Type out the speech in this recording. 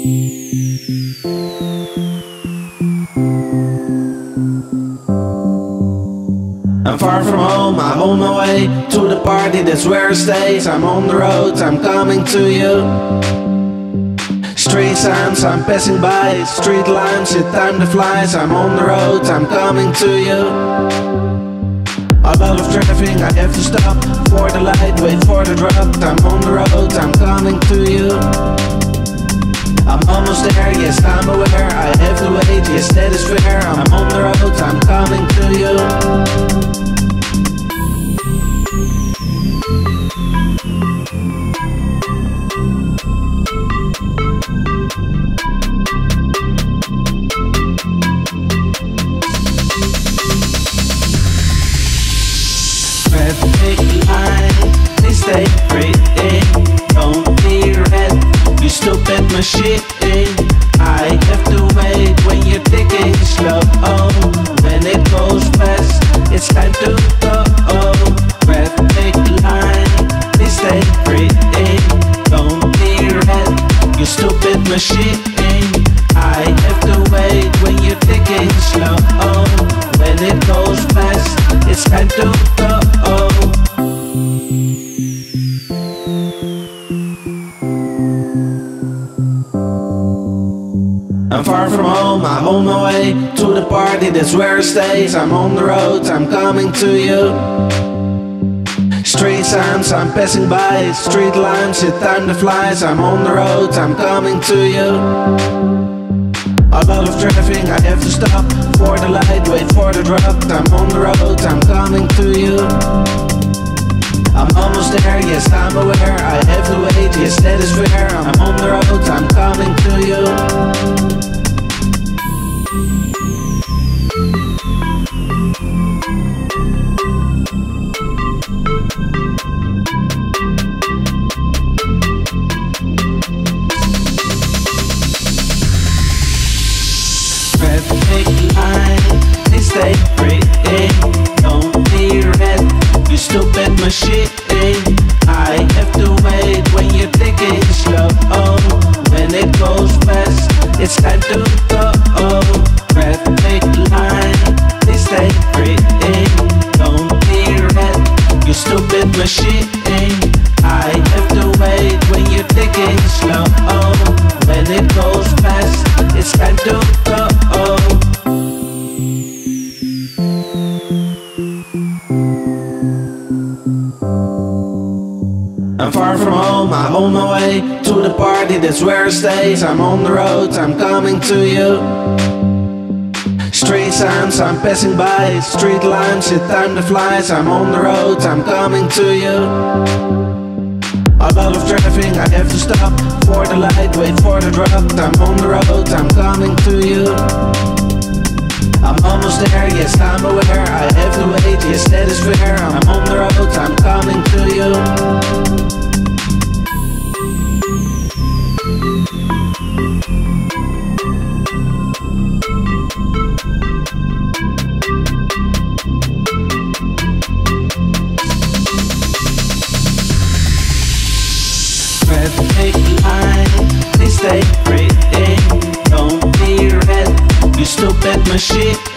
I'm far from home, I'm on my way to the party, that's where I stay. I'm on the road, I'm coming to you. Street signs, I'm passing by. Street lines, it's time to fly. I'm on the road, I'm coming to you. A lot of traffic, I have to stop for the light, wait for the drop. I'm on the road, I'm coming to you. I'm almost there, yes, I'm aware. I have to wait, yes, that is fair. I'm on the road, I'm coming to you. Traffic light, please stay free. Don't be red, you stupid machine. I have to wait when you're taking slow. When it goes fast, it's time to go. Traffic light, please stay free. Don't be red, you stupid machine. I have to wait when you're taking slow. When it goes fast, it's time to go. I'm far from home, I'm on my way to the party, that's where I stay. I'm on the road, I'm coming to you. Street signs, I'm passing by. Street lines, it's time to fly. I'm on the road, I'm coming to you. A lot of traffic, I have to stop for the light, wait for the drop. I'm on the road, I'm coming to you. I'm almost there, yes, I'm aware. I have to wait, yes, that is fair. I'm on the road, I'm coming to you. Traffic light, please stay free. Don't be red, you stupid machine. I have to wait when you're taking slow. When it goes fast, it's time to go. Traffic light, please stay free. Don't be red, you stupid machine. I have to wait when you're taking slow. When it goes fast, it's time to go. I'm far from home, I'm on my way to the party, that's where I stay. I'm on the road, I'm coming to you. Street signs, I'm passing by. Street lines, it's time to fly. I'm on the road, I'm coming to you. A lot of traffic, I have to stop for the light, wait for the drop. I'm on the road, I'm coming to you. I'm almost there, yes, I'm aware. I have to wait, yes, that is fair. I'm on the road, I'm coming to you. Traffic light, please stay free. Don't be red, you stupid machine.